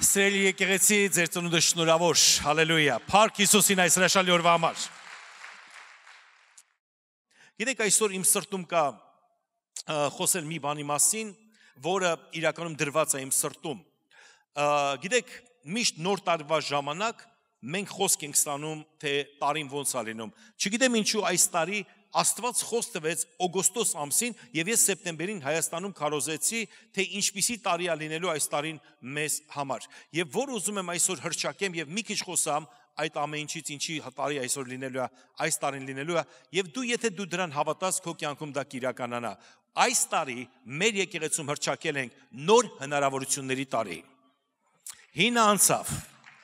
Սիրելի եկեղեցի, ձեր ծնունդը շնորհավոր, հալելույա, Փառք Հիսուսին այս հրաշալի օրվա համար։ Գիտեք, այսօր իմ սրտում կա խոսել մի բանի մասին, որը իրականում դրված է իմ սրտում։ Գիտեք, միշտ նոր տարվա ժամանակ մենք խոսք ենք ստանում, թե տարին ոնց է լինում։ Չգիտեմ ինչու այս տարի Աստված խոսք տվեց օգոստոս ամսին, եւ ես սեպտեմբերին Հայաստանում քարոզեցի, թե ինչպիսի տարի է լինելու այս տարին մեզ համար։ Եվ որ ուզում եմ այսօր հրճակեմ եւ մի քիչ խոսամ այդ ամեն ինչից, ինչի տարի այսօր լինելու է, այս տարին լինելու է, եւ դու եթե դու դրան հավատաս, քո կյանքում դա կիրականանա։ Այս տարի մեր եկեղեցում հրճակել ենք նոր հնարավորությունների տարի։ Հինը անցավ։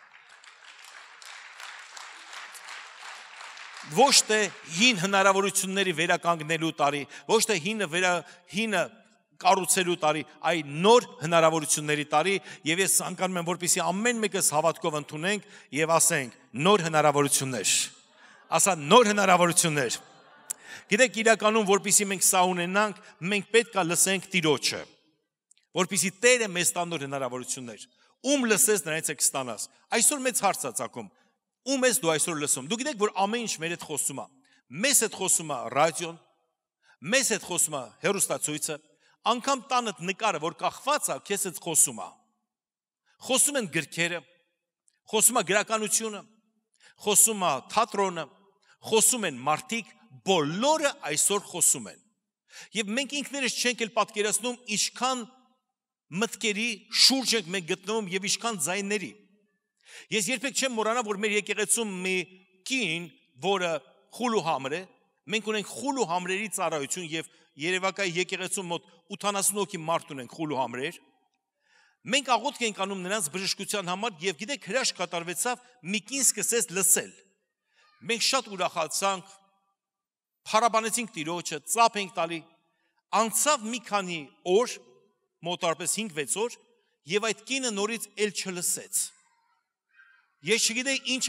Ոչ թե հին հնարավորությունների վերականգնելու տարի, ոչ թե հինը կառուցելու տարի, այլ նոր հնարավորությունների տարի, եւ ես ցանկանում եմ, որպեսզի ամեն մեկս հավատքով ընդունենք եւ ասենք նոր հնարավորություններ։ Ասա նոր հնարավորություններ։ Գիտեք, իրականում, որպեսզի մենք սա ունենանք, մենք պետք է լսենք Տիրոջը, որպեսզի Տերը մեզ տա նոր հնարավորություններ։ Ում լսես, նրանից եք ստանաս։ Այսօր մեծ հարց է ցակում։ Ում ես դու այսօր լսում։ Դու գիտեք, որ ամեն ինչ մեր հետ խոսում է։ Մեզ հետ խոսում է ռադիոն, մեզ հետ խոսում է հեռուստացույցը, անգամ տանդ նկարը, որ կախված է, քեզ հետ խոսում է։ Խոսում են գրքերը, խոսում է գրականությունը, խոսում է թատրոնը, խոսում են մարդիկ, բոլորը այսօր խոսում են։ Եվ մենք ինքներս չենք էլ պատկերացնում, ինչքան մտքերի շուրջ ենք մենք գտնվում եւ ինչքան ձայների։ Ես երբեք չեմ մոռանա, որ մեր եկեղեցում մի կին, որը խուլ ու համր է, մենք ունենք խուլ ու համրերի ծառայություն եւ Երևակայի եկեղեցում մոտ 80 հոգի մարդ ունենք խուլ ու համրեր։ Մենք աղոթք ենք անում նրանց բժշկության համար եւ գիտեք հրաշք կատարվեցավ, մի կին սկսեց լսել։ Մենք շատ ուրախացանք, փառաբանեցինք Տիրոջը, ծափ ենք տալի։ Անցավ մի քանի օր, մոտարպես 5-6 օր, եւ այդ կինը նորից էլ չլսեց։ Ես չգիտեի ինչ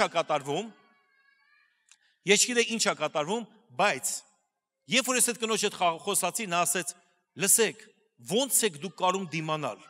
է կատարվում, բայց երբ որ ես այդ կնոջ հետ խոսացի, նա ասեց. լսեք, ո՞նց եք դուք կարող դիմանալ։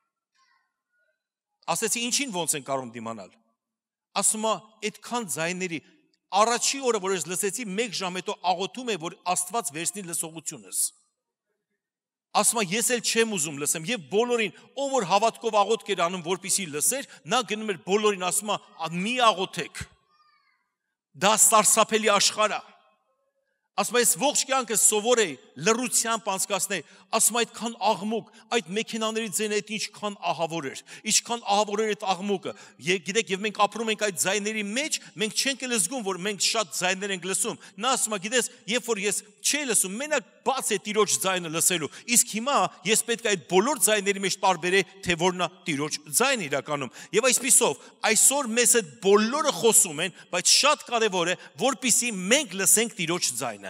Ասեցի, ինչին ո՞նց են կարող դիմանալ։ Ասում է, այդքան ձայների, առաջի օրը, որ ես լսեցի, 1 ժամ հետո աղոթում եմ, որ Աստված վերցնի լսողությունս։ Ասում է, ես էլ չեմ ուզում լսեմ, եւ բոլորին, ով որ հավատքով աղոթք էր անում, որպեսզի լսեր, նա գնում էր բոլորին, ասում է, մի աղոթեք։ Դա սարսափելի աշխարհ է։ Ասում է, ես ողջ կյանքս սովոր էի լռությամբ անցկացնել, ասում է, այդքան աղմուկ, այդ մեքենաների ձայնը ինչքան ահավոր էր, ինչքան ահավոր էր այդ աղմուկը։ Գիտեք, եւ մենք ապրում ենք այդ ձայների մեջ, մենք չենք էլ զգում, որ մենք շատ ձայներ ենք լսում։ Նա ասում է, գիտես, երբ որ ես չէի լսում, մենակ բաց է Տիրոջ ձայնը լսելու։ Իսկ հիմա ես պետք է այդ բոլոր ձայների մեջ տարբերեի, թե որն է Տիրոջ ձայնը իրականում։ Եվ այսպիսով, այսօր մեզ այդ բոլորը խոսում են, բայց շատ կարևոր է, որպեսզի մենք լսենք Տիրոջ ձայնը։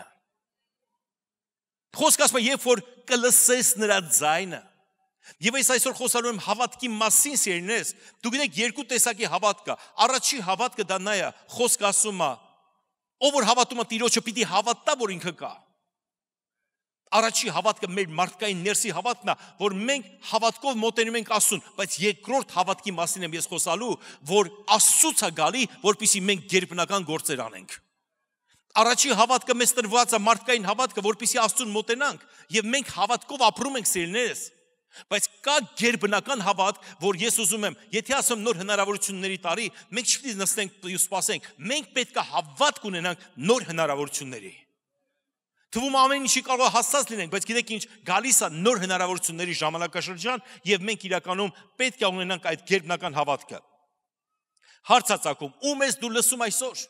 Խոսքը ասում է, երբ որ կլսես նրա ձայնը։ Եվ ես այսօր խոսալու եմ հավատքի մասին, սիրելիներս, դու գիտեք երկու տեսակի հավատք կա։ Առաջի հավատքը դա նա է, խոսքը ասում է, ով որ հավատում է Տիրոջը, պիտի հավատա, որ ինքը կա։ Առաջի հավատքը մեր մարդկային ներսի հավատքն է, որ մենք հավատքով մոտենում ենք Աստծուն, բայց երկրորդ հավատքի մասին եմ ես խոսալու, որ Աստծուց է գալի, որպեսզի մենք գերբնական գործեր անենք։ Առաջի հավատքը մեզ տրված է մարդկային հավատքը, որպեսզի Աստծուն մոտենանք, եւ մենք հավատքով ապրում ենք, սիրելիներս։ Բայց կա գերբնական հավատք, որ ես ուզում եմ, եթե ասեմ նոր հնարավորությունների տարի, մենք չպետք է նստենք ու սպասենք, մենք պետք է հավատք ունենանք նոր հնարավորությունների։ Թվում ամեն ինչի կարող է հասած լինենք, բայց գիտեք ինչ, գալիս է նոր հնարավորությունների ժամանակաշրջան եւ մենք իրականում պետք է ունենանք այդ գերբնական հավատքը։ Հարցածակում, ում ես դու լսում այսօր։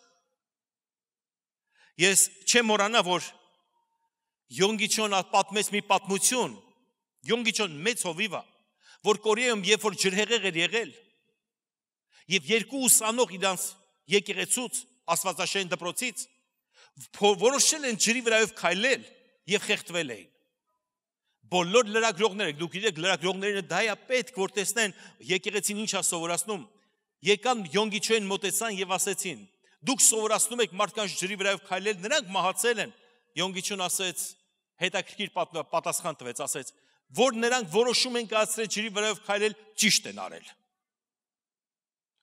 Ես չեմ մոռանա, որ Յոնգիչոն պատմեց մի պատմություն, Յոնգիչոն մեծ հովիվ է, որ Կորեայում երբ որ ջրհեղեղ էր եղել, եւ երկու ուսանող իրանց եկեղեցուց, Աստվածաշեն դպրոցից որոշել են ջրի վրայով քայլել եւ խեղդվել էին։ Բոլոր լրագրողները, դուք գիտեք, լրագրողները դա է պետք, որ տեսնեն եկեղեցին ինչ է սովորացնում։ Եկան Յոնգիչոին մոտեցան եւ ասեցին. դուք սովորացնում եք մարդկանց ջրի վրայով քայլել, նրանք մահացել են։ Յոնգիչոն ասեց, հետաքրքիր պատասխան տվեց, ասեց, որ նրանք որոշում են կայացրել ջրի վրայով քայլել, ճիշտ են արել։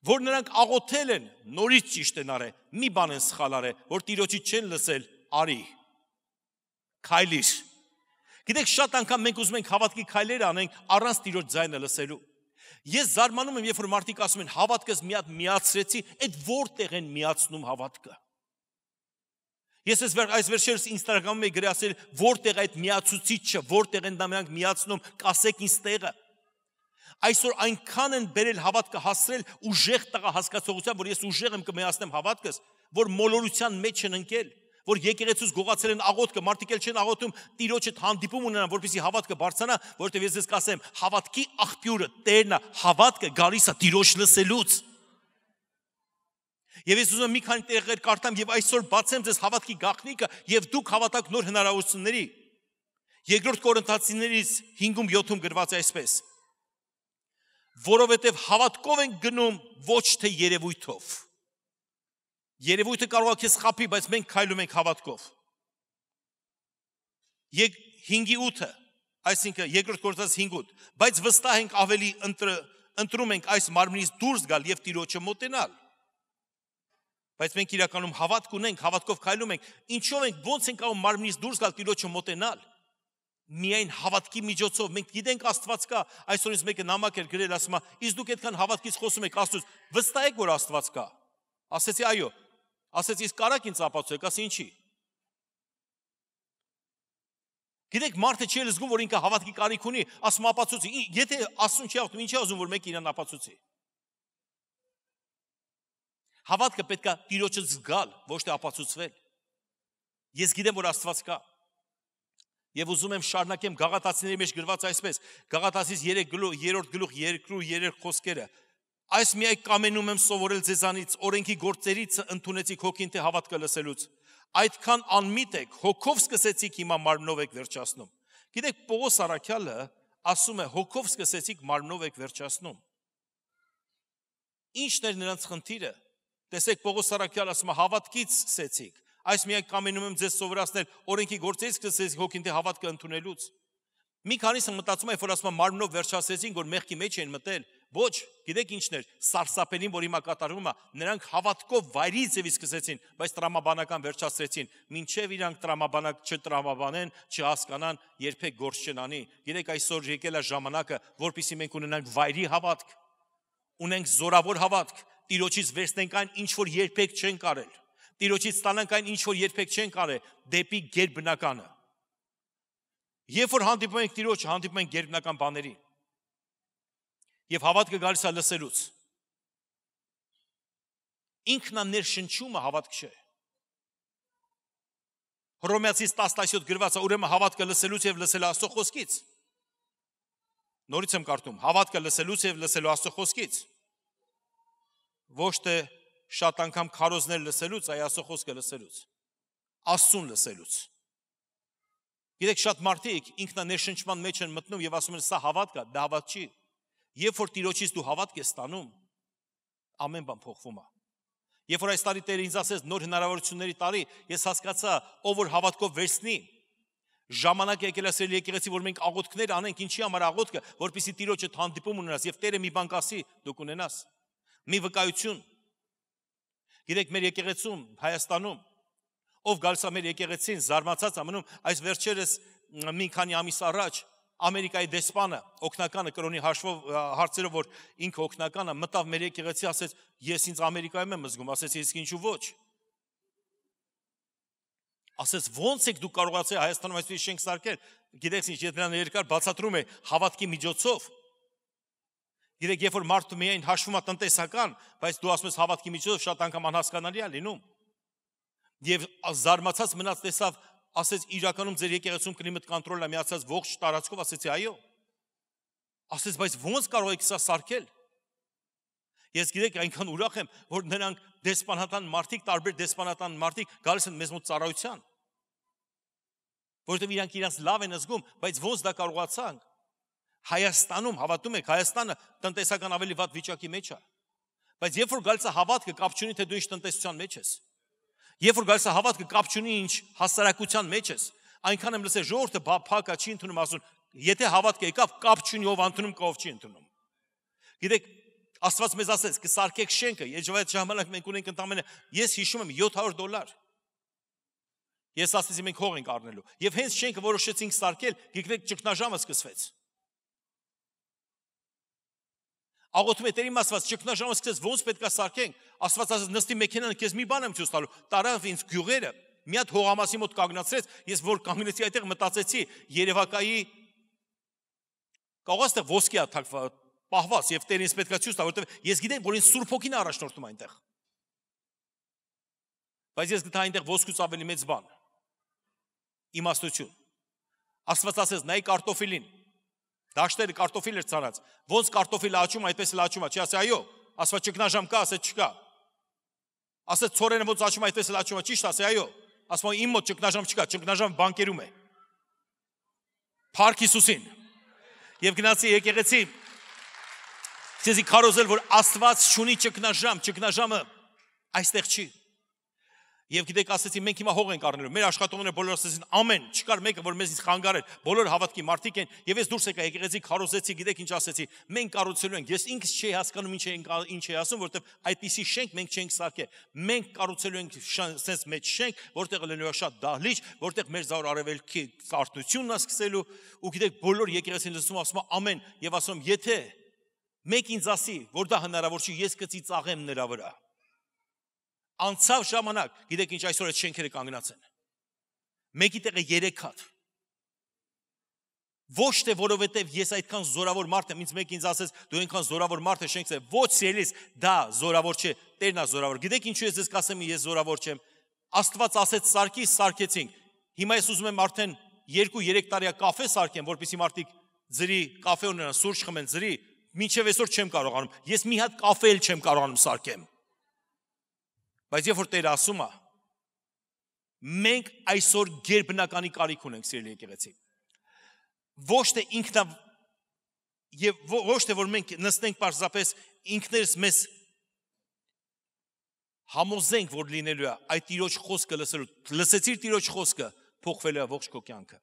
որ նրանք աղոթել են, նորից ճիշտ են արել, մի բան են սխալ արել, որ Տիրոջից չեն լսել, արի, քայլիր։ Գիտեք, շատ անգամ մենք ուզում ենք հավատքի քայլեր անենք առանց Տիրոջ ձայնը լսելու։ Ես զարմանում եմ, երբ որ մարդիկ ասում են հավատքս մի հատ միացրեցի, այդ որտեղ են միացնում հավատքը։ Ես այս վերջերս Instagram-ում եի գրասել, որտեղ այդ միացուցիչը, որտեղ են դա նրանք միացնում, կասեք ինձ տեղը։ Այսօր այնքան են բերել հավատքը հասցրել ուժեղ տղա հասկացողության, որ ես ուժեղ եմ կմիացնեմ հավատքս, որ մոլորության մեջ են ընկել, որ եկեղեցուց գողացել են աղոթքը, մարդիկ էլ չեն աղոթում Տիրոջ հետ հանդիպում ունենան, որպեսզի հավատքը բարձրանա, որովհետև ես ձեզ կասեմ, հավատքի աղբյուրը Տերն է, հավատքը գալիս է Տիրոջ լսելուց։ Եվ ես ուզում եմ մի քանի տեղեր կարդամ եւ այսօր բացեմ ձեզ հավատքի գաղտնիքը եւ դուք հավատաք նոր հնարավորությունների։ Երկրորդ Կորինթացիներից 5-7 գրված է այսպես. որովհետև հավատքով են գնում, ոչ թե երևույթով։ Երևույթը կարող է քեզ խաբի, բայց մենք քայլում ենք հավատքով։ 5:8, այսինքն երկրորդ Կորինթացիս 5:8, բայց վստահ ենք ավելի ընտրում ենք այս մարմնից դուրս գալ եւ Տիրոջը մոտենալ։ Բայց մենք իրականում հավատք ունենք, հավատքով քայլում ենք, ինչով ենք, ոնց ենք կարող մարմնից դուրս գալ Տիրոջը մոտենալ։ Միայն հավատքի միջոցով, մենք գիտենք Աստված կա, այսօր ինձ մեկը նամակ էր գրել, ասում է, իսկ դուք այդքան հավատքից խոսում եք Աստծուց, վստահ եք, որ Աստված կա։ Ասեցի այո։ Ասեցի իսկ կարաք ինձ ապացուցեք, ասի ինչի։ Գիտեք, մարդը չի զգում, որ ինքը հավատքի կարիք ունի, ասում ապացուցի, եթե Աստծուն չի աղոթում, ինչի ուզում, որ մեկը իրան ապացուցի։ Հավատքը պետք է Տիրոջը զգալ, ոչ թե ապացուցվել։ Ես գիտեմ, որ Աստված կա։ Եվ ուզում եմ շարունակեմ Գաղատացիների մեջ գրված այսպես, Գաղատացիս 3-րդ գլուխ 2-3 խոսքերը։ Այս միայն կամենում եմ սովորել ձեզանից, օրենքի գործերից ընդունեցիք հոգին թե հավատքը լսելուց։ Այդքան անմիտ եք, հոգով սկսեցիք, հիմա մարմնով եք վերջացնում։ Գիտեք, Պողոս առաքյալը ասում է, հոգով սկսեցիք, մարմնով եք վերջացնում։ Ինչն էր նրանց խնդիրը։ Տեսեք, Պողոս առաքյալը ասում է, հավատքից սկսեցիք։ Այս միայն կամենում եմ ձեզ սովորացնել, օրենքի գործերից սկսեցիք հոգին թե հավատքը ընդունելուց։ Մի քանիսը մտածում է, որ ասում է մարմնով վերջացրեցին, որ մեղքի մեջ են մտել։ Ոչ, գիտեք ինչն էր, սարսափելին, որ հիմա կատարվում է, նրանք հավատքով վայրի ձևի սկսեցին, բայց տրամաբանական վերջացրեցին, մինչև իրանք տրամաբանակ չտրամաբանեն, չհասկանան, երբեք գործ չնանի։ Գիտեք, այսօր եկել է ժամանակը, որպեսզի մենք ունենանք վայրի հավատք, ունենք զորավոր հավատք, Տիրոջից վերցնենք այն, ինչ որ երբեք չենք արել, Տիրոջից ստանանք այն, ինչ որ երբեք չենք արել, դեպի գերբնականը։ Երբ որ հանդիպում ենք Տիրոջ, հանդիպում ենք գերբնական բաների։ Եվ հավատքը գալիս է լսելուց։ Ինքնաներշնչումը հավատք չէ։ Հռոմեացիս 10:17 գրված է, ուրեմն հավատքը լսելուց եւ լսել Աստծո խոսքից։ Նորից եմ կարդում, հավատքը լսելուց եւ լսելու Աստծո խոսքից։ Ոչ թե շատ անգամ քարոզներ լսելուց, այ Աստծո խոսքը լսելուց։ Աստծուն լսելուց։ Գիտեք, շատ մարդիկ ինքնաներշնչման մեջ են մտնում եւ ասում են, սա հավատք է, դա հավատք չի։ Երբ որ Տիրոջից դու հավատք ես ստանում, ամեն բան փոխվում է։ Երբ որ այս տարի Տերը ինձ ասեց նոր հնարավորությունների տարի, ես հասկացա, ով որ հավատքով վերցնի, ժամանակ եկել է սիրելի եկեղեցի, որ մենք աղոթքներ անենք, ինչի համար աղոթքը, որպեսզի Տիրոջ հետ հանդիպում ունենաս եւ Տերը մի բան կասի, դուք ունենաս։ Մի վկայություն։ Գիտեք, մեր եկեղեցում Հայաստանում ով գալիս է մեր եկեղեցին, զարմացած ամնում, այս վերջերս մի քանի ամիս առաջ Ամերիկայի դեսպանը, օգնականը կրոնի հարցերով, որ ինքը օգնականը, մտավ մեր եկեղեցի, ասեց, ես ինձ Ամերիկայում եմ զգում, ասեց, իսկ ինչու ոչ։ Ասեց, ոնց եք դուք կարողացել Հայաստանում այսպես շենք սարքել, գիտեք ինչ, եթե նրան երկար բացատրում է հավատքի միջոցով։ Գիտեք, երբ որ մարդը միայն հաշվում է տնտեսական, բայց դու ասում ես հավատքի միջոցով, շատ անգամ անհասկանալի է լինում։ Եվ զարմացած մնաց տեսավ, ասեց իրականում ձեր եկեղեցում կլիմատ կոնտրոլը միացած ողջ տարածքով, ասեցի այո։ Ասեց, բայց ոնց կարող եք սա սարքել։ Ես գիտեք, այնքան ուրախ եմ, որ նրանք դեսպանատան մարդիկ, տարբեր դեսպանատան մարդիկ գալիս են մեզ մոտ ծառայության։ Որովհետև իրանք իրանց լավ են զգում, բայց ոնց դա կարողացանք։ Հայաստանում, հավատում եք, Հայաստանը տնտեսական ավելի վատ վիճակի մեջ է։ Բայց երբ որ գալիս է հավատքը, կապ չունի թե դու ինչ տնտեսության մեջ ես։ Երբ որ գալիս է հավատքը, կապ չունի ինչ հասարակության մեջ ես, այնքան եմ լսել ժողովուրդը փակա չի ընդունում, ասում, եթե հավատքը եկավ, կապ չունի ով ընդունում, ով չի ընդունում։ Գիտեք, Աստված մեզ ասեց, կսարքեք շենքը, այդ ժամանակ մենք ունենք ընդամենը, ես հիշում եմ $700։ Ես ասեցի մենք հող ենք առնելու։ Եվ հենց շենքը որոշեցինք սարքել, գիտեք ճգնաժամը սկսվեց։ Աղոթում է Տերին ասված, ճգնաժամը սկսեց, ոնց պետք է սարքենք։ Աստված ասաց, նստի մեքենան, քեզ մի բան եմ ցույց տալու։ Տարավ ինձ գյուղերը, մի հատ հողամասի մոտ կանգնացրեց, ես որ կանգնեցի այդտեղ մտածեցի, Երևակայի կարող է ոսկի է թաքված, պահված եւ Տերին պետք է ցույց տա, որովհետեւ ես գիտեմ, որ ինձ Սուրբ Հոգին է առաջնորդում այնտեղ։ Բայց ես գտա այնտեղ ոսկուց ավելի մեծ բան։ Իմաստություն։ Աստված ասեց, նայ կարտոֆիլին։ Դաշտերը կարտոֆիլ էր ցարած։ Ոնց կարտոֆիլը աճում, այդպես էլ աճում է։ Չի ասի այո, ասված ճգնաժամ կա, ասեց չկա։ Ասեց ցորենը ոնց աճում, այդպես էլ աճում է, ճիշտ ասի այո։ Ասում իմ մոտ ճգնաժամ չկա, ճգնաժամ բանկերում է։ Փառք Հիսուսին։ Եվ գնացի եկեղեցի։ Ցեզի քարոզել, որ Աստված չունի ճգնաժամ, ճգնաժամը այստեղ չի։ Եվ գիտեք, ասեցի, մենք հիմա հող ենք առնելու։ Մեր աշխատողները բոլորը ասեցին, ամեն, չկար մեկը, որ մեզից խանգարել, բոլոր հավատքի մարդիկ են, եւ ես դուրս եկա եկեղեցի քարոզեցի, գիտեք ինչ ասեցի, մենք կառուցելու ենք։ Ես ինքս չի հասկանում ինչ է ասում, որովհետեւ այդպիսի շենք մենք չենք սարքել։ Մենք կառուցելու ենք sense մեջ շենք, որտեղ լինելու է շատ դահլիճ, որտեղ մեր զավոր արևելքի կարտնությունն է սկսելու, ու գիտեք, բոլոր եկեղեցին լսում ասում ամեն, եւ ասում, եթե մեկ ինձ ասի, որ դա հնարավոր չի, ես կծիծաղեմ նրա վրա։ Անցավ ժամանակ, գիտեք ինչ այսօր այդ շենքերը կանգնած են։ Մեկի տեղը 3 հատ։ Ոչ թե որովհետև ես այդքան զորավոր մարդ եմ, ինձ ասեց, դու այնքան զորավոր մարդ ես, շենքս է, ոչ սիրելիս, դա զորավոր չէ, Տերն է զորավոր։ Գիտեք ինչու ես ձեզ կասեմ, ես զորավոր չեմ։ Աստված ասեց սարքի, սարքեցինք։ Հիմա ես ուզում եմ արդեն 2-3 տարի կաֆե սարքեմ, որպեսզի մարդիկ ձրի կաֆե ունենան, սուրճ խմեն, ձրի, մինչև այսօր չեմ կարողանում։ Ես մի հատ կաֆե էլ չեմ կարողանում սարքեմ։ Բայց երբ որ Տերը ասում է, մենք այսօր գերբնականի կարիք ունենք, սիրելի եկեղեցի։ Ոչ թե ինքնա եւ ոչ թե որ մենք նստենք պարզապես ինքներս մեզ համոզենք, որ լինելու է այդ Տիրոջ խոսքը լսելու։ Լսեցիր Տիրոջ խոսքը, փոխվելու է ողջ քո կյանքը։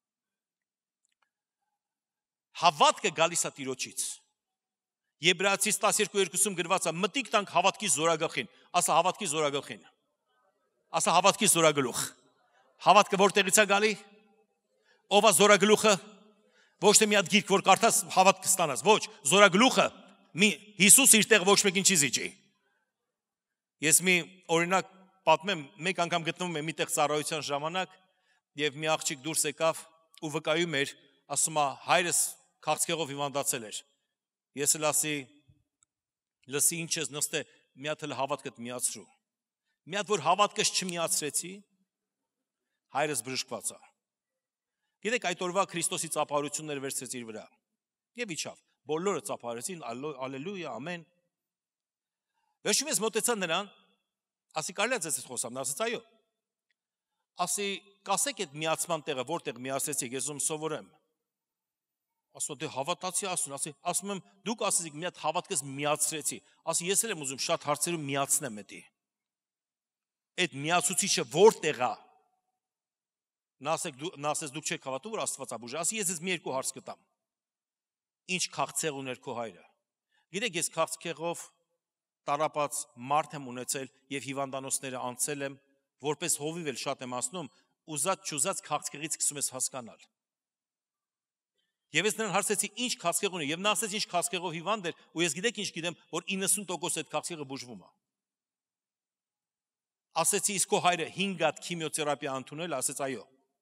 Հավատքը գալիս է Տիրոջից։ Եբրայեցիս 12:2-ում գրված է մտիկ տանք հավատքի զորագլխին, ասա հավատքի զորագլխին։ Ասա հավատքի զորագլուխ։ Հավատքը որտեղից է գալի։ Ով է զորագլուխը։ Ոչ թե մի հատ գիրք որ կարդաս հավատ կստանաս, ոչ, զորագլուխը Հիսուս իր տեղ ոչ մեկին չի զիջի։ Ես մի օրինակ պատմեմ, մեկ անգամ գտնվում եմ մի տեղ ծառայության ժամանակ եւ մի աղջիկ դուրս եկավ ու վկայում էր, ասում է հայրս քաղցկեղով հիվանդացել էր։ Ես էլ ասի, լսի ինչ ես նստե, մի հատ էլ հավատքդ միացրու։ Մի հատ որ հավատքս չմիացրեցի, հայրս բժշկված է։ Գիտեք, այդ օրվա Քրիստոսի ծափարությունները վերցրեց իր վրա։ Եվ իջավ։ Բոլորը ծափարեցին, ալելույա, ամեն։ Վերջում ես մոտեցա նրան, ասի կարելի է ձեզ խոսամ, նա ասաց այո։ Ասի, կասեք այդ միացման տեղը, որտեղ միացրեցիք, ես ում սովորեմ։ Ասում դե հավատացի ասում եմ դուք ասեցիք մի հատ հավատքս միացրեցի։ Ասի ես էլ եմ ուզում շատ հարցերում միացնեմ էդի։ Այդ միացուցիչը որտեղ է։ Նա ասեց դուք չեք հավատում որ Աստված է բուժ։ Ասի ես ձեզ մի երկու հարց կտամ։ Ինչ քաղցեղ ուներ քո հայրը։ Գիտեք ես քաղցկեղով տարապած մարդ եմ ունեցել եւ հիվանդանոցները անցել եմ, որպես հովիվ էլ շատ եմ ասնում, ուզած չուզած քաղցկեղից սկսում ես հասկանալ։ Եվ ես նրան հարցեցի ինչ քաղցկեղ ունի, եւ նա ասեց ինչ քաղցկեղով հիվանդ էր, ու ես գիտեք ինչ գիտեմ, որ 90% այդ քաղցկեղը բուժվում է։ Ասեցի իսկ քո հայրը 5 հատ քիմիոթերապիա ընդունել, ասեց այո։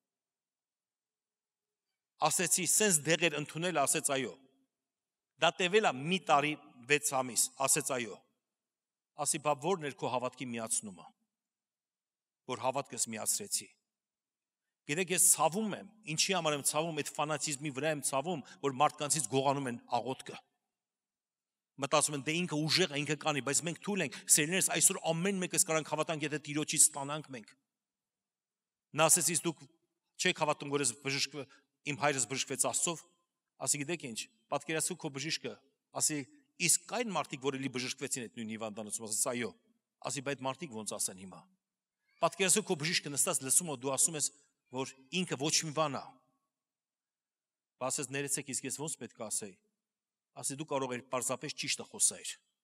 Ասեցի սենց դեղեր ընդունել, ասեց այո։ Դա տևել է մի տարի 6 ամիս, ասեց այո։ Ասի բա ո՞րն էր քո հավատքի միացնումը, որ հավատքս միացրեցի։ Գիտեք ես ցավում եմ, ինչի համար եմ ցավում, այդ ֆանատիզմի վրա եմ ցավում, որ մարդկանցից գողանում են աղոթքը։ Մտածում են դե ինքը ուժեղ է, ինքը կանի, բայց մենք թույլ ենք, սերներս այսօր ամեն մեկս կարանք հավատանք, եթե Տիրոջից ստանանք մենք։ Նա ասեց իսկ դուք չեք հավատում, որ իմ հայրս բժշկվեց Աստծով, ասի գիտեք ինչ, պատկերացրու քո բժիշկը, ասի իսկ կային մարդիկ, որ էլի բժշկվեցին այդ նույն հիվանդանոցում, ասեց այո, ասի բայց մարդիկ ոնց ասեն հիմա։ Պատկերացրու քո բժիշկը նստած լսում ու դու ասում ես որ ինքը ոչ մի բան է։ Ասես ներեցեք իսկ ես ոնց պետք է ասեի։ Ասի դու կարող ես պարզապես ճիշտը խոսայր։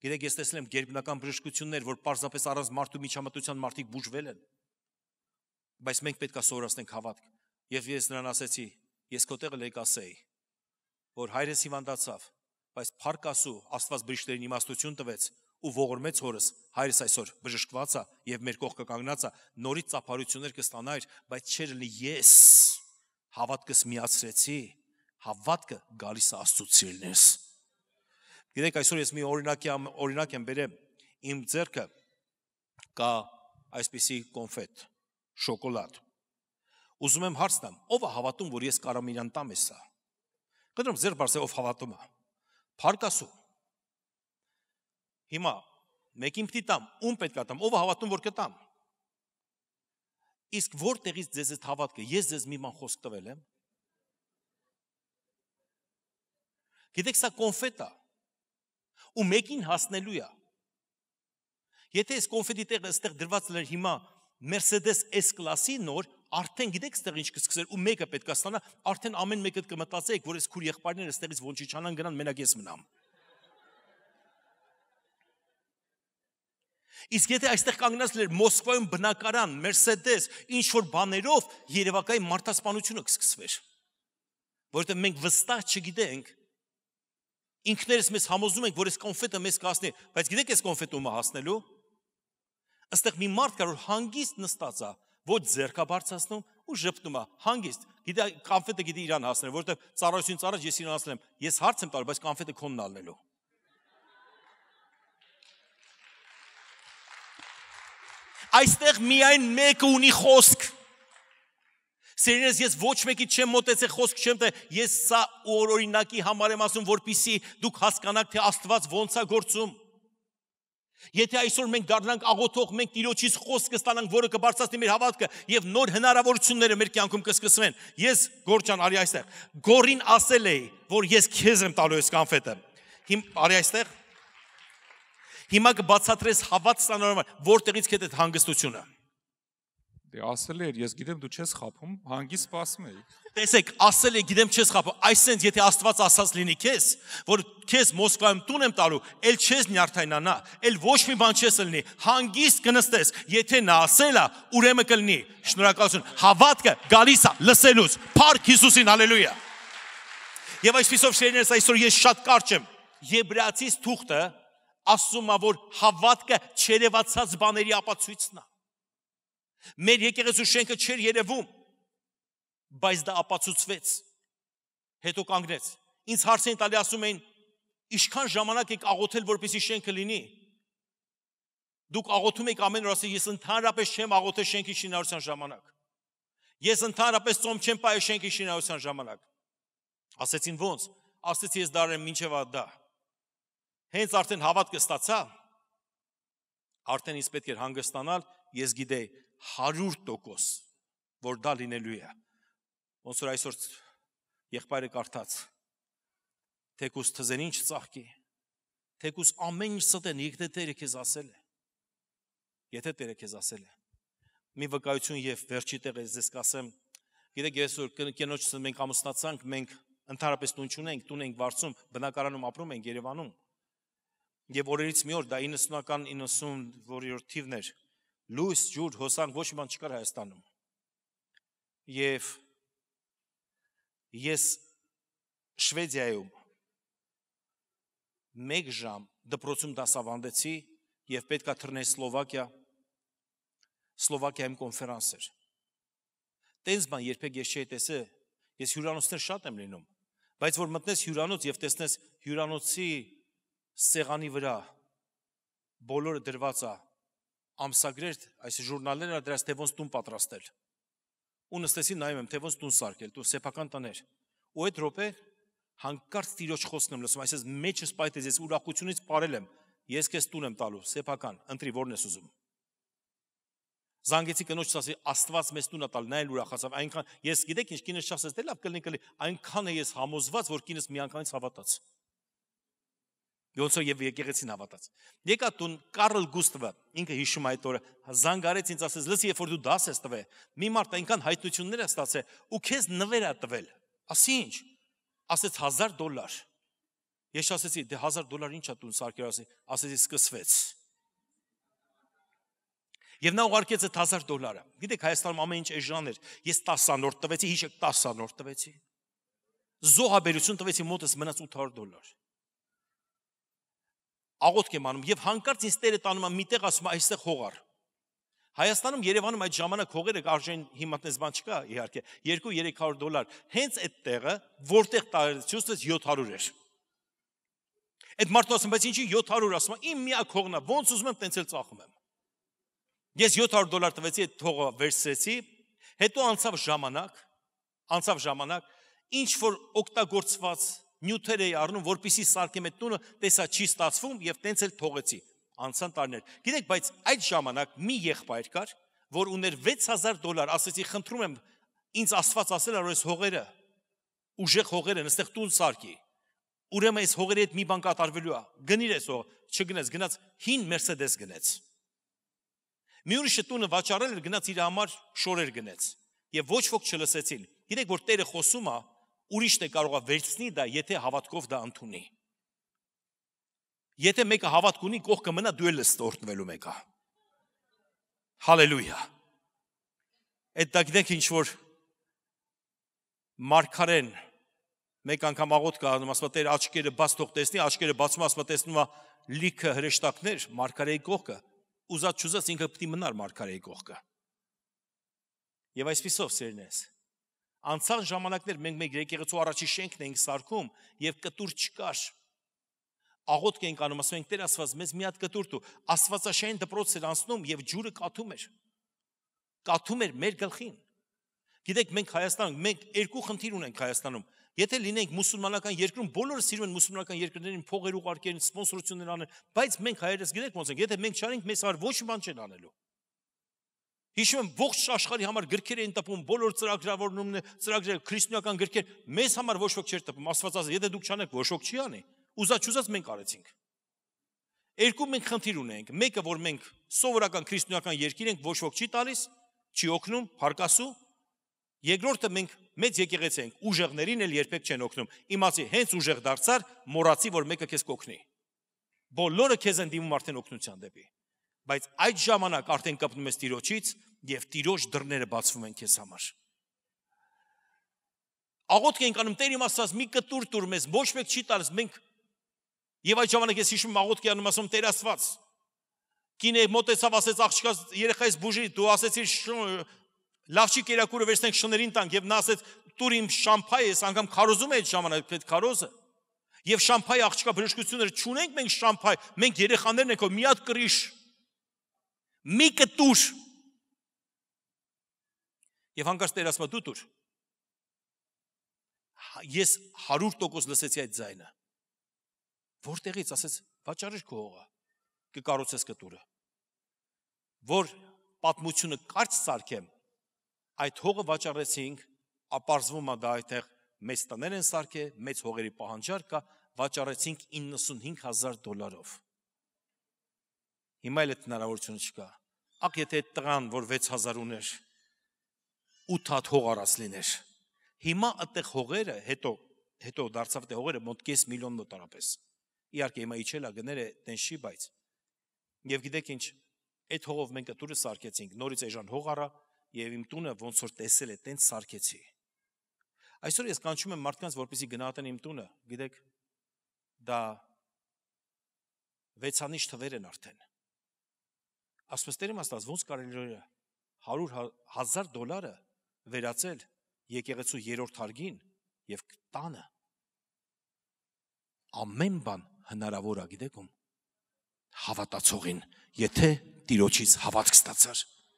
Գիտեք, ես տեսել եմ գերբնական բժշկություններ, որ պարզապես առանց մարդու միջամտության մարդիկ բուժվել են։ Բայց մենք պետք է սովորացնենք հավատք։ Եվ ես նրան ասեցի, ես քո տեղը կասեի, որ հայրս հիվանդացավ, բայց փառք Աստծո, Աստված բժիշկներին իմաստություն տվեց ու ողորմեց հորս, հայրս այսօր բժշկված է եւ մեր կողքը կանգնած է, նորից ծափարություններ կստանայր, բայց չէր լի ես հավատքս միացրեցի, հավատքը գալիս է Աստծուց սիրելիներս։ Գիտեք, այսօր ես մի օրինակ եմ բերեմ, իմ ձեռքը կա այսպիսի կոնֆետ, շոկոլադ։ Ուզում եմ հարց տամ, ով է հավատում, որ ես կարամ իրան տամ էսա։ Կտրում ձեր բարձր ով հավատում է։ Փառք Աստծո։ Հիմա մեկին պիտի տամ, ում պետք է տամ, ով է հավատում, որ կտամ։ Իսկ որտեղից ձեզ այդ հավատքը, ես ձեզ մի բան խոսք տվել եմ։ Գիտեք, սա կոնֆետ է։ Ու մեկին հասնելու է։ Եթե այս կոնֆետի տեղը այստեղ դրված լիներ հիմա Mercedes S-կլասի նոր, արդեն գիտեք այստեղ ինչ կսկսեր ու մեկը պետք է ստանա, արդեն ամեն մեկը կմտածեք, որ այս քուր եղբայրները այստեղից ոնչի չանան գնան, մենակ ես մնամ։ Իսկ եթե այստեղ կանգնած լիներ Մոսկվայում բնակարան, Mercedes, ինչ որ բաներով, երևակայի մարդասպանությունը կսկսվեր։ Որովհետև մենք վստահ չգիտենք, ինքներս մեզ համոզում ենք, որ այս կոնֆետը մեզ կհասնի, բայց գիտեք այս կոնֆետը ում է հասնելու։ Այստեղ մի մարդ կա, որ հանգիստ նստած է, ոչ ձեռքը բարձրացնում ու ժպտում է, հանգիստ։ Գիտե կոնֆետը գիտի իրան հասնել, որովհետև ծառայությունից առաջ ես իրան ասել եմ, ես հարց եմ տալու, բայց կոնֆետը քոնն ալնելու։ Այստեղ միայն մեկը ունի խոսք։ Սերինես, ես ոչ մեկի չեմ մոտեցել, խոսք չեմ տա, ես սա օրինակի համար եմ ասում, որպեսզի դուք հասկանաք, թե Աստված ոնց է գործում։ Եթե այսօր մենք դառնանք աղոթող, մենք Տիրոջից խոսք կստանանք, որը կբարձրացնի մեր հավատքը եւ նոր հնարավորությունները մեր կյանքում կսկսվեն։ Ես Գորջան, արի այստեղ։ Գորին ասել էի, որ ես քեզ եմ տալու այս կոնֆետը։ Արի այստեղ։ Հիմա կբացատրես հավատ ստանալու, որտեղից քեզ այդ հանգստությունը։ Դե ասել էր, ես գիտեմ դու չես խափում, հանգիստ սպասում էի։ Տեսեք, ասել է, գիտեմ չես խափում, այսինքն եթե Աստված ասած լինի քեզ, որ քեզ Մոսկվայում տուն եմ տալու, ել չես նյարդայնանա, ել ոչ մի բան չես լինի, հանգիստ կնստես, եթե նա ասել է, ուրեմն կլինի։ Շնորհակալություն, հավատքը գալիս է լսելուց, փառք Հիսուսին, հալելույա։ Եվ այսպիսով շերներս այսօր ես շատ կարճ եմ, Եբրայեցիս թուղթը ասում է, որ հավատքը չերևացած բաների ապացույցն է։ Մեր եկեղեցու շենքը չէր երևում, բայց դա ապացուցվեց, հետո կանգնեց։ Ինձ հարց են տալի, ասում էին, ինչքան ժամանակ եք աղոթել, որպեսզի շենքը լինի։ Դուք աղոթում եք ամեն օր, ասել, ես ընդհանրապես չեմ աղոթել շենքի շինարարության ժամանակ։ Ես ընդհանրապես ծոմ չեմ պահել շենքի շինարարության ժամանակ։ Ասեցին ոնց։ Ասեցի, ես դարեմ մինչև դա։ Հենց արդեն հավատքը ստացա, արդեն ինձ պետք էր հանգստանալ, ես գիտեի 100%, որ դա լինելու է։ Ոնց որ այսօր եղբայրը կարդաց, թեկուս թզերին չծաղկի, թեկուս ամեն ինչ ստեն, եթե Տերը քեզ ասել է։ Եթե Տերը քեզ ասել է։ Մի վկայություն եւ վերջի տեղը ես կասեմ, գիտեք, այսօր կենոջս մենք ամուսնացանք, մենք ընդհանրապես տուն չունենք, տուն ենք վարձում, բնակարանում ապրում ենք Երևանում։ Եվ օրերից մի օր, դա 90-ական 90-րդ թիվն էր, լույս, ջուր, հոսանք, ոչ մի բան չկար Հայաստանում։ Եվ ես Շվեդիայում 1 ժամ դպրոցում դասավանդեցի եւ պետքա թռնել Սլովակիայում կոնֆերանս էր։ Տենց բան երբեք ես չէի տեսել, ես հյուրանոցներ շատ եմ լինում, բայց որ մտնես հյուրանոց եւ տեսնես հյուրանոցի սեղանի վրա բոլորը դրված է ամսագրեր, այս ժուրնալները դրած թե ոնց տուն պատրաստել։ Ու նստեցի նայում եմ, թե ոնց տուն սարքել, տուն սեփական տներ։ Ու այդ րոպե հանկարծ Տիրոջ խոսքն եմ լսում, այսպես մեջս պայթեց, ես ուրախությունից ապարել եմ, ես քեզ տուն եմ տալու, սեփական, ընտրի որն ես ուզում։ Զանգեցի կնոջս, ասի, Աստված մեզ տուն է տալ, նա էլ ուրախացավ, այնքան, ես գիտեք ինչ, կինս չասեց, դե լավ կլինի, այնքան է ես համոզված, որ կինս միանգամից հավատաց։ Ոնց եւ եկեղեցին հավատաց։ Եկա տուն Կարլ Գուստավը, ինքը հիշում այդ օրը, զանգարեց ինձ ասեց, լսի, երբ որ դու դաս ես տվել, մի մարդ այնքան հայտնություններ է ստացել, ու քեզ նվեր է տվել։ Ասի ինչ։ Ասեց $1000։ Ես ասեցի, ո՞ւր է։ Ասեց, 1000 դոլար։ Ասեց, 1000 դոլար։ Ես ասեցի, դե $1000 ինչ է տուն սարքեր, ասեցի սկսվեց։ Եվ նա ուղարկեց այդ $1000։ Գիտեք, Հայաստանում ամեն ինչ էժան էր։ Ես 10-նորդ տվեցի, հիշեք 10-նորդ տվեցի։ Զոհաբերություն տվեցի, մոտս մնաց $800։ Աղոթք եմ անում եւ հանկարծ ինձ Տերը տանում է միտեղ, ասում է այստեղ հող առ։ Հայաստանում, Երևանում այդ ժամանակ հողերը արժեն հիմա տես բան չկա, իհարկե, $200-300։ Հենց այդ տեղը, որտեղ տարածությունս 700 էր։ Այդ մարդը ասում, բայց ինչի 700, ասում է, իմ միակ հողն է, ոնց ուզում եմ, տենց էլ ծախում եմ։ Ես $700 տվեցի, այդ հողը վերցրեցի, հետո անցավ ժամանակ, ինչ որ օգտագործված նյութեր էի առնում, որպեսզի սարքեմ այդ տունը, տեսա չի ստացվում եւ տենց էլ թողեցի։ Անցան տարիներ։ Գիտեք, բայց այդ ժամանակ մի եղբայր կար, որ ուներ $6000, ասեցի, խնդրում եմ, ինձ Աստված ասել է, որ այս հողերը, ուժեղ հողեր են, այստեղ տուն սարքի։ Ուրեմն այս հողերի հետ մի բան կատարվելու է։ Գնիր այս հողը, չգնաց, գնաց հին Mercedes գնաց։ Մի ուրիշը տունը վաճառել էր, գնաց իր համար շորեր գնաց։ Եվ ոչ ոք չլսեցին։ Գիտեք, որ Տերը խոսում է, ուրիշն է կարող է վերցնի դա, եթե հավատքով դա ընդունի։ Եթե մեկը հավատք ունի, կողքը մնա, դու էլ ես ստորտնվելու մեկը։ Հալելույա։ Այդ դա գիտեք ինչ որ մարգարեն մեկ անգամ աղոթք անում, ասում է Տեր աչքերը բաց թող տեսնի, աչքերը բացում ասում է տեսնում է լիքը հրեշտակներ մարգարեի կողքը, ուզած չուզած ինքը պետք է մնար մարգարեի կողքը։ Եվ այսպիսով սերնես, անցան ժամանակներ մենք եկեղեցու առաջի շենքն էինք սարքում եւ կտուր չկար։ Աղոթք էինք անում, ասում ենք Տեր Աստված, մեզ մի հատ կտուր տու։ Աստվածաշեն դպրոց էր անցնում եւ ջուրը կաթում էր մեր գլխին։ Գիտեք, մենք Հայաստանում, մենք երկու խնդիր ունենք Հայաստանում։ Եթե լինենք մուսուլմանական երկրում, բոլորը սիրում են մուսուլմանական երկրներին փողեր ուղարկեն, սպոնսորություններ անեն, բայց մենք հայերս գիտեք ոնց ենք, եթե մենք չանենք, մեզ համար ոչ մի բան չեն անելու։ Հիշում եմ ողջ աշխարհի համար գրքեր էին տպում, բոլոր ծրագրերը, քրիստոնեական գրքեր, մեզ համար ոչ ոք չէր տպում։ Աստված ասաց, եթե դուք չանեք, ոչ ոք չի անի։ Ուզած չուզած մենք արեցինք։ Երկու մենք խնդիր ունենք, մեկը որ մենք սովորական քրիստոնեական երկիր ենք, ոչ ոք չի տալիս, չի օգնում, հարկասու։ Երկրորդը մենք մեծ եկեղեցի ենք, ուժեղներին էլ երբեք չեն օգնում։ Իմացի հենց ուժեղ դարձար, մոռացի որ մեկը քեզ կօգնի։ Բոլորը քեզ են դիմում արդեն օգնության դեպի։ Բայց այդ ժամանակ արդեն կապնում ես Տիրոջից եւ Տիրոջ դռները բացվում են քեզ համար։ Աղոթք ենք անում, Տեր իմ Աստված, մի կտուր տուր մեզ, ոչ մեկ չի տալիս, մենք եւ այդ ժամանակ ես հիշում աղոթք անում, ասում Տեր Աստված։ Կինը մոտեցավ, ասեց աղջկաս երեխայից բուժի, դու ասեցիր լավ չի կերակուրը վերցնենք շներին տանք եւ նա ասեց տուր իմ շամփայ, ես անգամ քարոզում եմ այդ ժամանակ այդ քարոզը։ Եվ շամփայ աղջկա բժշկությունները չունենք մենք շամփայ, մենք երեխաներն ենք, մի հատ կրիշ մի կտուր։ Եվ հանկարծ Տեր ասում է դու տուր։ Ես 100% լսեցի այդ ձայնը։ Որտեղից ասեց վաճառիր քո հողը, կկառուցես կտուրը։ Որ պատմությունը կարճ սարքեմ, այդ հողը վաճառեցինք, ապարզվում է դա այդտեղ մեծ տներ են սարքել, մեծ հողերի պահանջարկ կա, վաճառեցինք $95,000։ Հիմա էլ այդ հնարավորությունը չկա։ Ակ եթե այդ տղան, որ 6000 ուներ, 8 հատ հող առած լիներ։ Հիմա այդտեղ հողերը, հետո դարձավ այդ հողերը մոտ $500,000 մոտարապես։ Իհարկե հիմա իջել է գները տենց չի, բայց եւ գիտեք ինչ, այդ հողով մենք տուրը սարքեցինք, նորից էժան հող առա եւ իմ տունը ոնց որ տեսել է, տենց սարքեցի։ Այսօր ես կանչում եմ մարդկանց, որպեսզի գնահատեն իմ տունը, գիտեք, դա 6-անիշ թվեր են արդեն։ Ասում եմ Աստված, ոնց կարելի է $100,000 վերածել եկեղեցու 3-րդ հարգին եւ տանը։ Ամեն բան հնարավոր է, գիտեք ում հավատացողին, եթե Տիրոջից հավատք ստացար։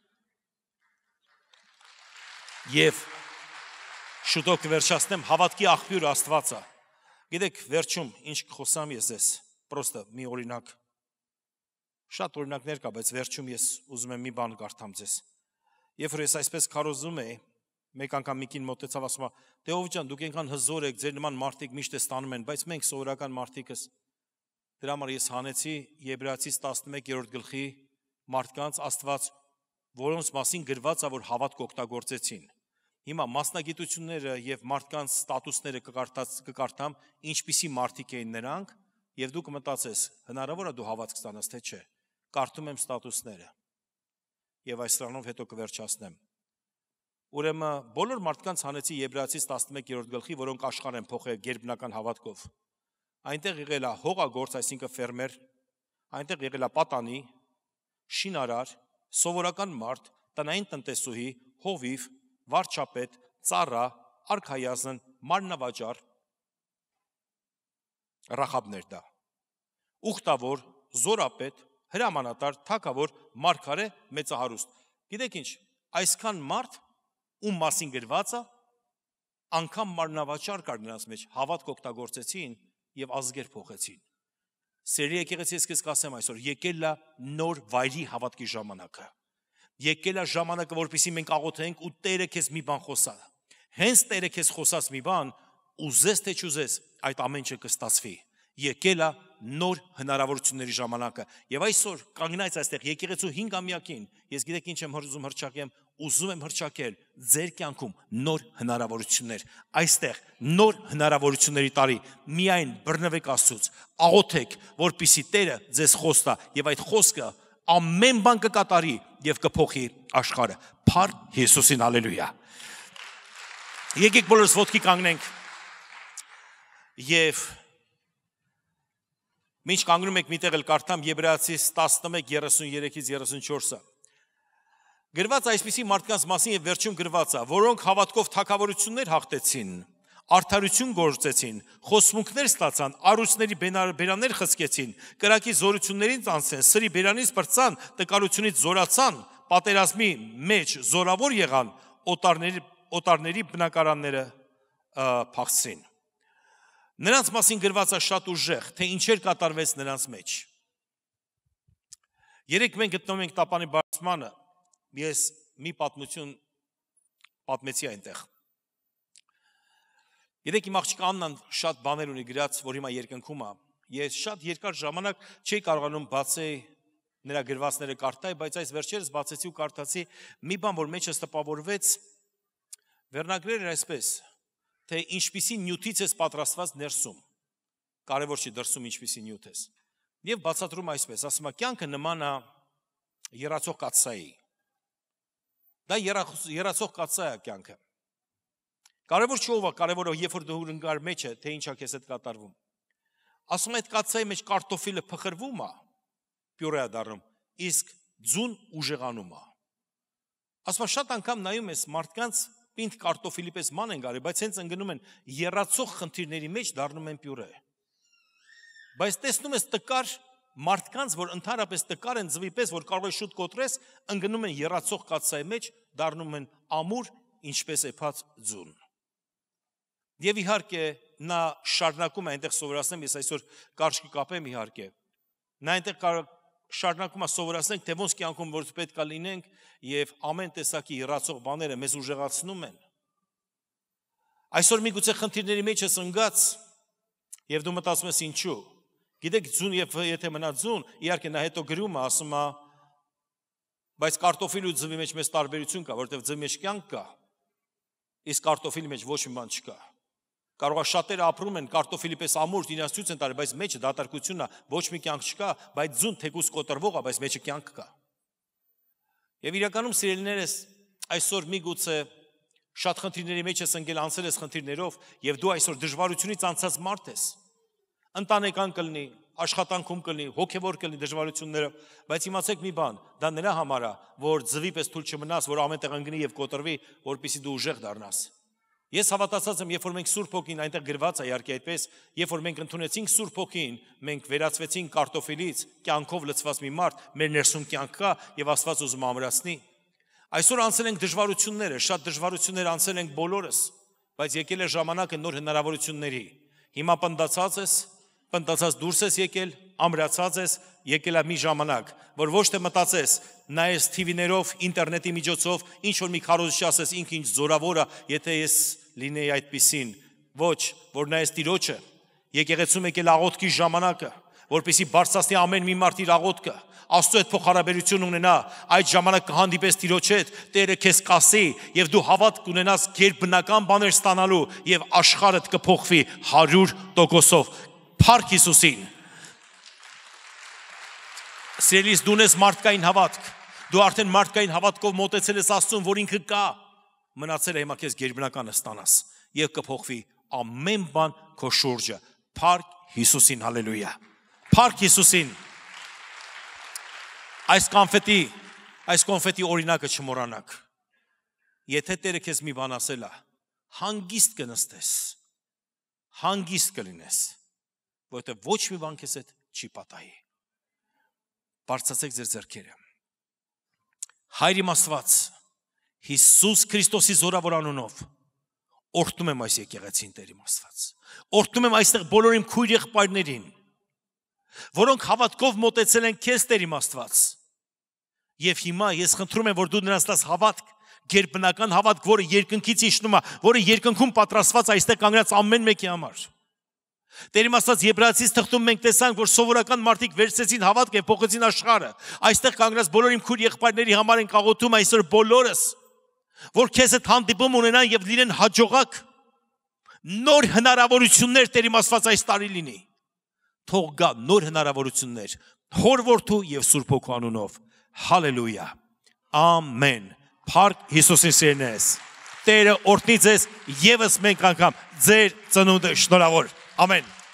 Եվ շուտով կվերջացնեմ, հավատքի աղբյուրը Աստված է։ Գիտեք, վերջում ինչ կխոսամ ես ձեզ, պրոստը մի օրինակ։ Շատ օրինակներ կա, բայց վերջում ես ուզում եմ մի բան կարդամ ձեզ։ Երբ որ ես այսպես քարոզում էի, մեկ անգամ Միկին մոտեցավ ասում է. «Դե ով ջան, դուք այնքան հզոր եք, ձեր նման մարդիկ միշտ է ստանում են, բայց մենք սովորական մարդիկս»։ Դրա համար ես հանեցի Եբրայեցիս 11-րդ գլխի մարդկանց Աստված, որոնց մասին գրված է, որ հավատք օգտագործեցին։ Հիմա մասնագիտությունները եւ մարդկանց ստատուսները կկարդամ, ինչպիսի մարդիկ էին նրանք, եւ դու կմտածես, հնարավոր է դու հավատք ստանաս, թե չէ։ Կարդում եմ ստատուսները։ Եվ այս սրանով հետո կվերջացնեմ։ Ուրեմն բոլոր մարդկանց հանեցի Եբրայեցիս 11-րդ գլխի, որոնք աշխարհ են փոխել գերբնական հավատքով։ Այնտեղ եղել է հողագործ, այսինքն ֆերմեր, այնտեղ եղել է պատանի, շինարար, սովորական մարդ, տնային տնտեսուհի, հովիվ, վարչապետ, ծառա, արքայազն, մարմնավաճառ, Ռախաբներ դա։ Ուխտավոր, զորապետ, հրամանատար, թագավոր, մարգարե, մեծահարուստ։ Գիտեք ինչ, այսքան մարդ ում մասին գրված է, անգամ մարմնավաճառ կար նրանց մեջ, հավատք օգտագործեցին եւ ազգեր փոխեցին։ Սերի եկեղեցի ես կասեմ այսօր, եկել է նոր վայրի հավատքի ժամանակը։ Եկել է ժամանակը, որպեսզի մենք աղոթենք ու Տերը քեզ մի բան խոսա։ Հենց Տերը քեզ խոսած մի բան, ուզես թե չուզես, այդ ամենը կստացվի։ Եկել է նոր հնարավորությունների ժամանակը։ Եվ այսօր կանգնած այստեղ եկեղեցու 5-ամյակին, ես գիտեք ինչ եմ ուզում հռչակեմ, ուզում եմ հռչակել ձեր կյանքում նոր հնարավորություններ։ Այստեղ նոր հնարավորությունների տարի, միայն բռնվեք Աստծուց, աղոթեք, որպեսզի Տերը ձեզ խոստա եւ այդ խոսքը ամեն բան կկատարի եւ կփոխի աշխարհը։ Փառ Հիսուսին, հալելույա։ Եկեք բոլորս ոտքի կանգնենք եւ Մինչ կանգնում եք միտեղ էլ կարդամ Եբրայեցիս 11:33-ից 34-ը։ Գրված այսպիսի մարդկանց մասին եւ վերջում գրված է, որոնք հավատքով թագավորություններ հաղթեցին, արդարություն գործեցին, խոսմունքներ ստացան, առույցների բերաններ խցկեցին, կրակի զորություններին ծանցեն, սրի բերանից բրծան, տկարությունից զորացան, պատերազմի մեջ զորավոր եղան, օտարների բնակարանները փախցրին։ Նրանց մասին գրված է շատ ուժեղ, թե ինչեր կատարվեց նրանց մեջ։ Երեք մենք գտնում ենք տապանի բարձրմանը, ես մի պատմություն պատմեցի այնտեղ։ Գիտեք իմ աղջիկը Աննան շատ բաներ ունի գրած, որ հիմա երկնքում է։ Ես շատ երկար ժամանակ չի կարողանում բացել նրա գրվածները կարդալ, բայց այս վերջերս բացեցի ու կարդացի մի բան, որ մեջս տպավորվեց, վերնագրերը այսպես, թե ինչպիսի նյութից ես պատրաստված ներսում, կարևոր չի դրսում ինչպիսի նյութ ես։ Եվ բացատրում այսպես, ասում է, կյանքը նման է երացող կաթսայի։ Դա երացող կաթսա է կյանքը։ Կարևոր չի ով է, կարևորը երբ որ դու ընկար մեջ է, թե ինչ է քեզ հետ կատարվում։ Ասում է, այդ կաթսայի մեջ կարտոֆիլը փխրվում է, պյուրե է դառնում, իսկ ձուն ուժեղանում է։ Ասում է, շատ անգամ նայում ես մարդկանց պինդ կարտոֆիլի պես ման են գարի, բայց հենց ընկնում են երացող խնդիրների մեջ դառնում են պյուրե։ Բայց տեսնում ես տկար մարդկանց, որ ընդհանրապես տկար են ձվի պես, որ կարող է շուտ կոտրես, ընկնում են երացող կաթսայի մեջ, դառնում են ամուր, ինչպես էփած ձուն։ Եվ իհարկե նա շարունակում է այնտեղ սովորացնեմ, ես այսօր կարճ կկապեմ իհարկե։ Նա այնտեղ շարունակում է սովորացնենք, թե ոնց կյանքում որ պետք է լինենք եւ ամեն տեսակի երացող բաները մեզ ուժեղացնում են։ Այսօր միգուցե խնդիրների մեջ ես ընկած եւ դու մտածում ես ինչու։ Գիտեք, ձուն եւ եթե մնա ձուն, իհարկե նա հետո գրում է, ասում է, բայց կարտոֆիլի ու ձվի մեջ մեծ տարբերություն կա, որովհետեւ ձվի մեջ կյանք կա, իսկ կարտոֆիլի մեջ ոչ մի բան չկա։ Կարող է շատերը ապրում են կարտոֆիլի պես ամուր, իրենց ցույց են տալի, բայց մեջը դատարկությունն է, ոչ մի կյանք չկա, բայց ձուն թեկուզ կոտրվող է, բայց մեջը կյանք կա։ Եվ իրականում սիրելիներս, այսօր միգուցե շատ խնդիրների մեջ ես ընկել, անցել ես խնդիրներով, եւ դու այսօր դժվարությունից անցած մարդ ես։ Ընտանեկան կլինի, աշխատանքում կլինի, հոգեվոր կլինի դժվարությունները, բայց իմացեք մի բան, դա նրա համար է, որ ձվի պես թույլ չմնաս, որ ամենտեղ ընկնի եւ կոտրվի, որպեսզի դու ուժեղ դառնաս։ Ես հավատացած եմ, երբ որ մենք Սուրբ Հոգին այնտեղ գրված է, իհարկե այդպես, երբ որ մենք ընդունեցինք Սուրբ Հոգին, մենք վերածվեցինք կարտոֆիլից կյանքով լցված մի մարդ, մեր ներսում կյանք կա եւ Աստված ուզում ամրացնի։ Այսօր անցել ենք դժվարությունները, շատ դժվարություններ անցել ենք բոլորս, բայց եկել է ժամանակը նոր հնարավորությունների։ Հիմա պնդացած դուրս ես եկել, ամրացած ես, եկել է մի ժամանակ, որ ոչ թե մտածես, նայես TV-ներով, ինտերնետի միջոցով, ինչ որ մի քարոզիչ ասես, ինքը ինչ զորավոր է, եթե ես լինեի այդպիսին, ոչ, որ նայես Տիրոջը, եկեղեցում եկել աղոթքի ժամանակը, որպեսզի բարձրացնի ամեն մի մարդ իր աղոթքը, Աստծո հետ փոխհարաբերություն ունենա, այդ ժամանակ կհանդիպես Տիրոջ հետ, Տերը քեզ կասի եւ դու հավատ կունենաս գերբնական բաներ ստանալու եւ աշխարհդ կփոխվի 100%-ով։ Փառք Հիսուսին։ Սիրելիս, դու ունես մարդկային հավատք։ Դու արդեն մարդկային հավատքով մոտեցել ես Աստծուն, որ ինքը կա։ Մնացել է հիմա քեզ գերբնականը ստանաս եւ կփոխվի ամեն բան քո շուրջը։ Փառք Հիսուսին, հալելույա։ Փառք Հիսուսին։ Այս կոնֆետի օրինակը չմոռանաք։ Եթե Տերը քեզ մի բան ասել է, հանգիստ կնստես, հանգիստ կլինես, որովհետև ոչ մի բան քեզ հետ չի պատահի։ Բարձրացեք ձեր ձեռքերը։ Հայր իմ Աստված, Հիսուս Քրիստոսի զորավոր անունով օրհնում եմ այս եկեղեցին, Տեր իմ Աստված։ Օրհնում եմ այստեղ բոլոր իմ քույր եղբայրներին, որոնք հավատքով մոտեցել են քեզ, Տեր իմ Աստված։ Եվ հիմա ես խնդրում եմ, որ դու նրանց տաս հավատք, գերբնական հավատք, որը երկնքից իջնում է, որը երկնքում պատրաստված այստեղ կանգնած ամեն մեկի համար։ Տեր իմ Աստված, Եբրայեցիս թղթում մենք տեսանք, որ սովորական մարդիկ վերցրեցին հավատք եւ փոխեցին աշխարհը։ Այստեղ կանգնած բոլոր իմ քույր եղբայրների համար ենք աղոթում այսօր բոլորս, որ քեզ հետ հանդիպում ունենան եւ լինեն հաջողակ նոր հնարավորություններ, Տեր իմ Աստված, այս տարի լինի։ Թող գա նոր հնարավորություններ Հոր Որդու եւ Սուրբ Հոգու անունով։ Հալելույա։ Ամեն։ Փառք Հիսուսին սիրնես։ Տերը օրհնի ձեզ եւս մենք անգամ ձեր ծնունդը շնորհավոր։ Amen.